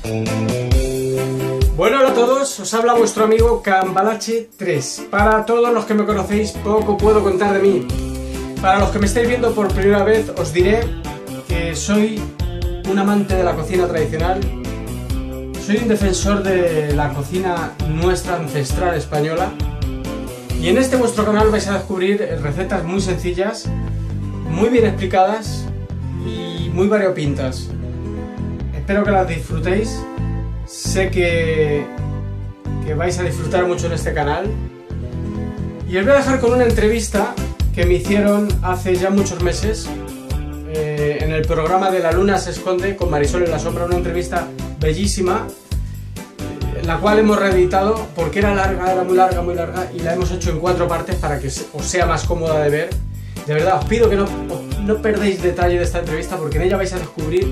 Bueno, hola a todos, os habla vuestro amigo Cambalache3. Para todos los que me conocéis, poco puedo contar de mí. Para los que me estáis viendo por primera vez, os diré que soy un amante de la cocina tradicional. Soy un defensor de la cocina nuestra ancestral española. Y en este vuestro canal vais a descubrir recetas muy sencillas, muy bien explicadas y muy variopintas. Espero que las disfrutéis. Sé que vais a disfrutar mucho en este canal. Y os voy a dejar con una entrevista que me hicieron hace ya muchos meses en el programa de La Luna se esconde con Marisol en la sombra. Una entrevista bellísima, la cual hemos reeditado porque era larga, era muy larga, y la hemos hecho en 4 partes para que os sea más cómoda de ver. De verdad, os pido que no perdáis detalle de esta entrevista, porque en ella vais a descubrir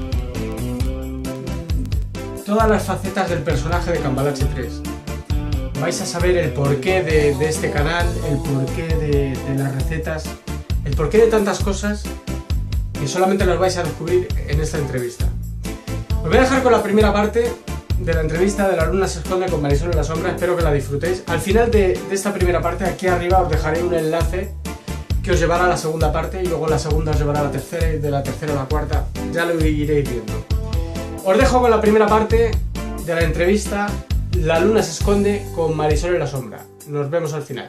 todas las facetas del personaje de Cambalache3. Vais a saber el porqué de este canal, el porqué de las recetas, el porqué de tantas cosas que solamente las vais a descubrir en esta entrevista. Os voy a dejar con la primera parte de la entrevista de La Luna se esconde con Marisol en la sombra. Espero que la disfrutéis. Al final de esta primera parte, aquí arriba os dejaré un enlace que os llevará a la segunda parte, y luego la segunda os llevará a la tercera, y de la tercera a la cuarta. Ya lo iréis viendo. Os dejo con la primera parte de la entrevista La Luna se esconde con Marisol en la sombra. Nos vemos al final.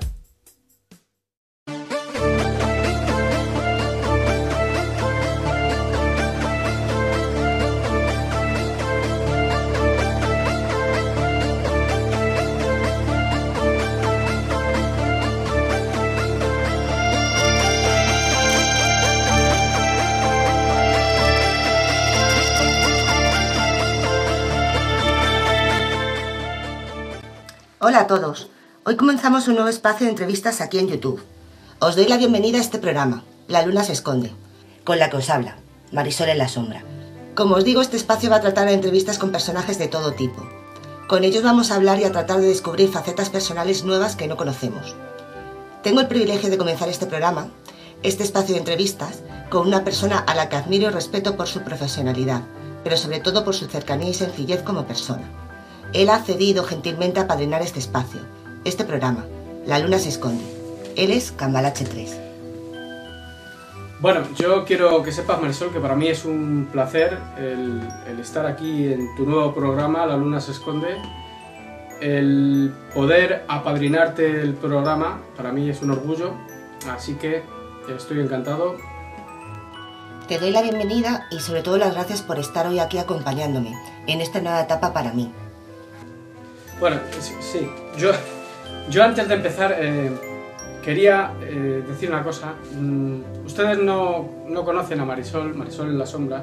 Hola a todos, hoy comenzamos un nuevo espacio de entrevistas aquí en YouTube. Os doy la bienvenida a este programa, La Luna se esconde, con la que os habla, Marisol en la sombra. Como os digo, este espacio va a tratar de entrevistas con personajes de todo tipo. Con ellos vamos a hablar y a tratar de descubrir facetas personales nuevas que no conocemos. Tengo el privilegio de comenzar este programa, este espacio de entrevistas, con una persona a la que admiro y respeto por su profesionalidad, pero sobre todo por su cercanía y sencillez como persona. Él ha cedido gentilmente a apadrinar este espacio, este programa, La Luna se esconde. Él es Cambalache3. Bueno, yo quiero que sepas, Marisol, que para mí es un placer el estar aquí en tu nuevo programa, La Luna se esconde. El poder apadrinarte el programa, para mí es un orgullo, así que estoy encantado. Te doy la bienvenida y sobre todo las gracias por estar hoy aquí acompañándome en esta nueva etapa para mí. Bueno, sí, yo antes de empezar quería decir una cosa. Ustedes no conocen a Marisol en la sombra.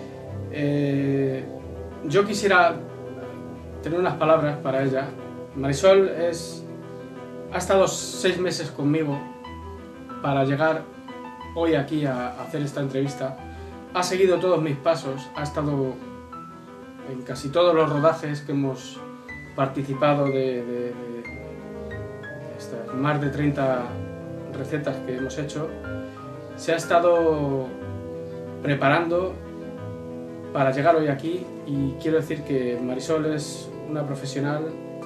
Yo quisiera tener unas palabras para ella. Marisol ha estado 6 meses conmigo para llegar hoy aquí a hacer esta entrevista. Ha seguido todos mis pasos, ha estado en casi todos los rodajes que hemos participado de estas más de 30 recetas que hemos hecho. Se ha estado preparando para llegar hoy aquí, y quiero decir que Marisol es una profesional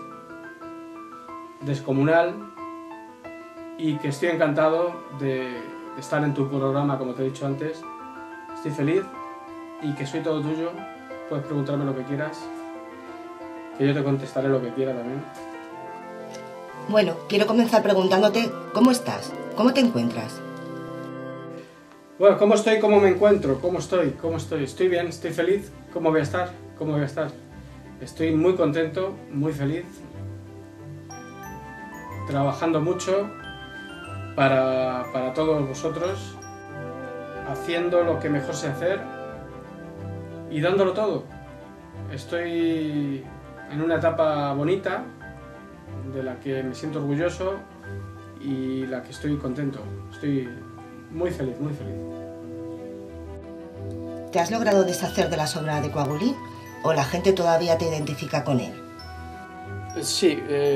descomunal y que estoy encantado de estar en tu programa, como te he dicho antes. Estoy feliz y que soy todo tuyo. Puedes preguntarme lo que quieras, que yo te contestaré lo que quiera también. Bueno, quiero comenzar preguntándote, ¿cómo estás? ¿Cómo te encuentras? Bueno, ¿cómo estoy? ¿Cómo me encuentro? ¿Cómo estoy? Estoy bien, estoy feliz. ¿Cómo voy a estar? Estoy muy contento, muy feliz, trabajando mucho para todos vosotros, haciendo lo que mejor sé hacer y dándolo todo. Estoy en una etapa bonita, de la que me siento orgulloso y la que estoy contento. Estoy muy feliz, muy feliz. ¿Te has logrado deshacer de la sombra de Coagulín o la gente todavía te identifica con él? Sí,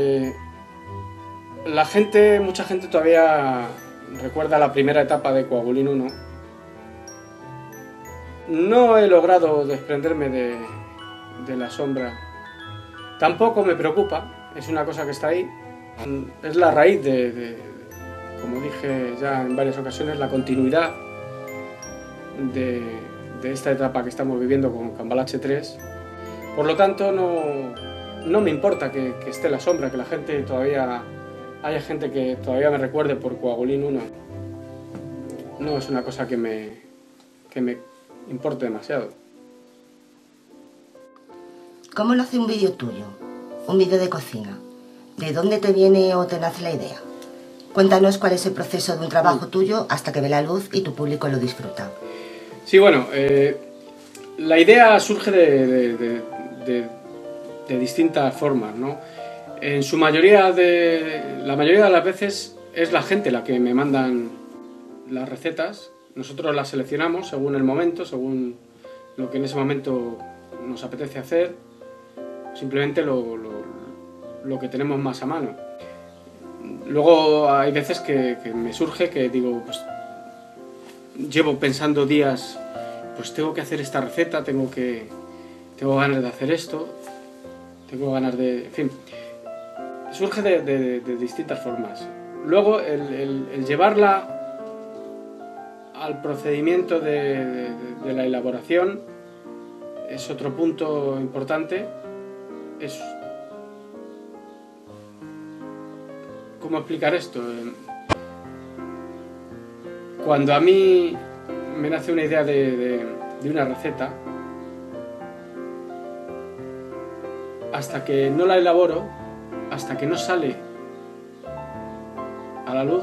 mucha gente todavía recuerda la primera etapa de Coagulín 1. No he logrado desprenderme de la sombra tampoco me preocupa, es una cosa que está ahí. Es la raíz como dije ya en varias ocasiones, la continuidad de esta etapa que estamos viviendo con Cambalache 3. Por lo tanto, no me importa que esté la sombra, que la gente todavía... haya gente que todavía me recuerde por Coagulín 1. No es una cosa que me importe demasiado. ¿Cómo nace un vídeo tuyo? Un vídeo de cocina. ¿De dónde te viene o te nace la idea? Cuéntanos cuál es el proceso de un trabajo tuyo hasta que ve la luz y tu público lo disfruta. Sí, bueno, la idea surge de distintas formas, ¿no? En su mayoría la mayoría de las veces es la gente la que me mandan las recetas. Nosotros las seleccionamos según el momento, según lo que en ese momento nos apetece hacer, simplemente lo que tenemos más a mano. Luego hay veces que me surge que digo, pues llevo pensando días, pues tengo que hacer esta receta, tengo ganas de hacer esto, tengo ganas de... en fin, surge de distintas formas. Luego el llevarla al procedimiento de la elaboración es otro punto importante. Es... ¿cómo explicar esto? Cuando a mí me nace una idea de una receta, hasta que no la elaboro, hasta que no sale a la luz,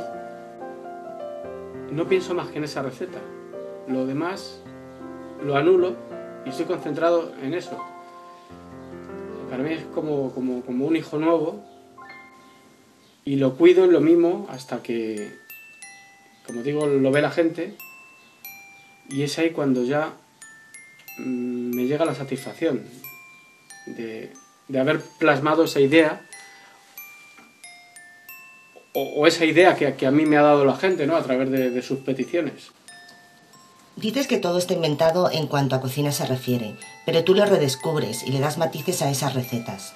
no pienso más que en esa receta. Lo demás lo anulo y estoy concentrado en eso. Para mí es como un hijo nuevo y lo cuido y lo mimo hasta que, como digo, lo ve la gente, y es ahí cuando ya me llega la satisfacción de haber plasmado esa idea o esa idea que a mí me ha dado la gente, ¿no? A través de sus peticiones. Dices que todo está inventado en cuanto a cocina se refiere, pero tú lo redescubres y le das matices a esas recetas.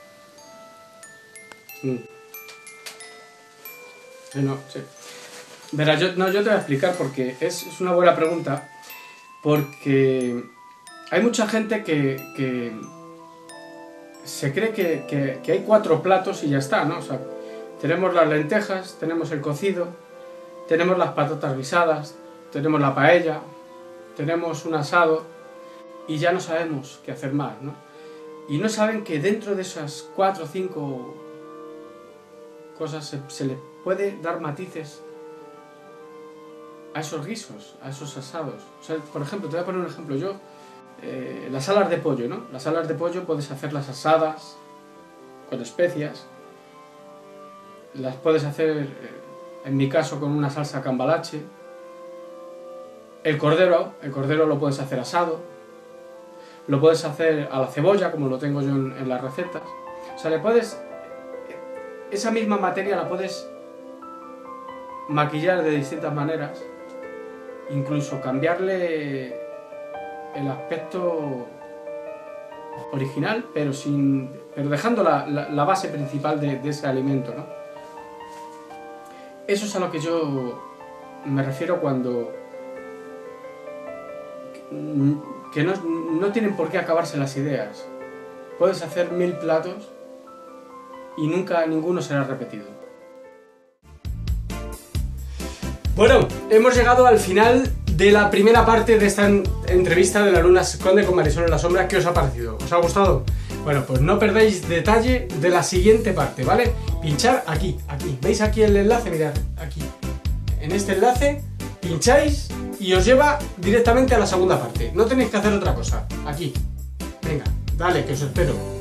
No, sí. Verás, yo te voy a explicar porque es una buena pregunta, porque hay mucha gente que se cree que hay 4 platos y ya está, ¿no? O sea, tenemos las lentejas, tenemos el cocido, tenemos las patatas guisadas, tenemos la paella, tenemos un asado y ya no sabemos qué hacer más, ¿no? Y no saben que dentro de esas 4 o 5 cosas se le puede dar matices a esos guisos, a esos asados. O sea, por ejemplo, te voy a poner un ejemplo. Yo, las alas de pollo, ¿no? Las alas de pollo puedes hacerlas asadas, con especias. Las puedes hacer, en mi caso, con una salsa cambalache. El cordero lo puedes hacer asado. Lo puedes hacer a la cebolla, como lo tengo yo en las recetas. O sea, esa misma materia la puedes maquillar de distintas maneras, incluso cambiarle el aspecto original, pero dejando la base principal de ese alimento, ¿no? Eso es a lo que yo me refiero cuando que no tienen por qué acabarse las ideas. Puedes hacer 1000 platos y nunca ninguno será repetido. Bueno, hemos llegado al final de la primera parte de esta entrevista de La Luna se esconde con Marisol en la sombra. ¿Qué os ha parecido? ¿Os ha gustado? Bueno, pues no perdáis detalle de la siguiente parte, ¿vale? Pinchar aquí. ¿Veis aquí el enlace? Mirad, aquí. En este enlace pincháis y os lleva directamente a la segunda parte. No tenéis que hacer otra cosa. Aquí. Venga, dale, que os espero.